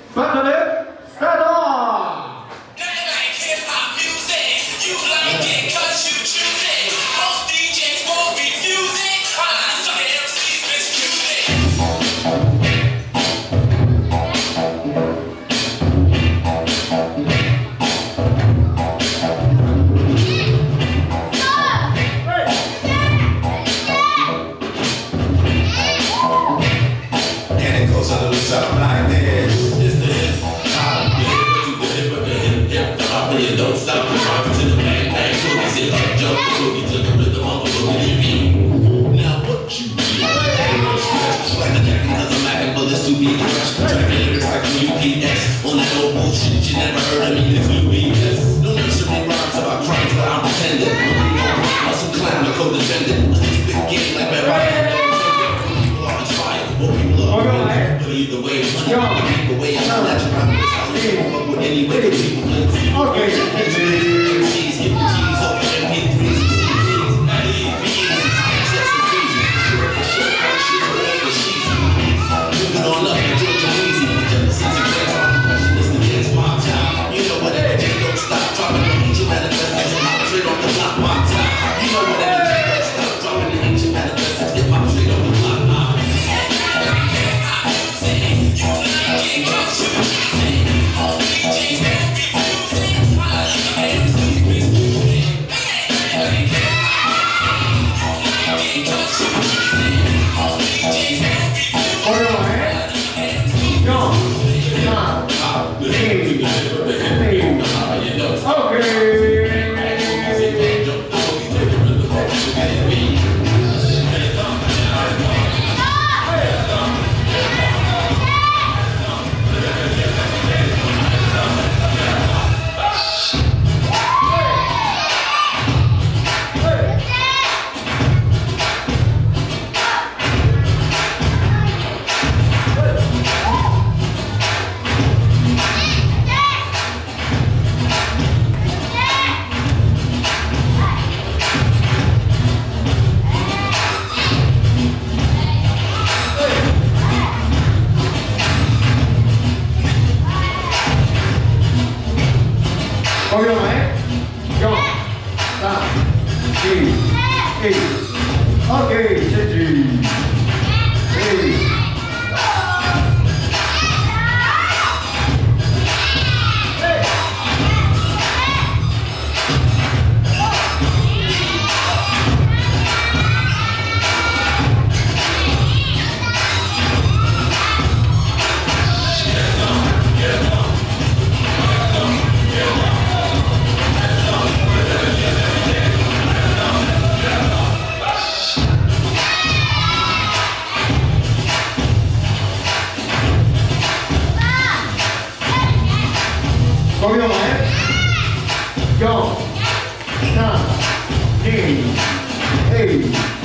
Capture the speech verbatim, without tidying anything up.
バトルスタート。 Something like this. It's the hip hop, the hip to the hip of the hip hip the hop, and you don't stop the rock to the bang bang boogie, sit up, jump the boogie to the rhythm of the boogie beat. Now what you do? It's like the jacket cause I'm acting for this to be the rush. Track lyrics like a U P S on that old bullshit you never heard of me. It's U P S. No nursery rhymes about crimes that I'm pretending. I'm some clown or codependent. I just big game like Barry. Either way, money, either way, I'm not that you're right. I don't fuck with any way that people live. Okay. Cheese, get the cheese over M P threes and C Ds. Not even beans, access and freezing. Sure for sure, she's a real for she's. Moving on up, enjoy your easy. Jealousy suggests I'm the question, it's the dance my time. You know what it is, don't stop dropping the ancient manifestos. Get my straight off the block, my time. You know what it is, don't stop dropping the ancient manifestos. Get my straight off the block, my time. ごびょうまえ。よん、さん、に、いち。オッケー、チェンジ。ごびょうまえ。よん、さん、に、いち。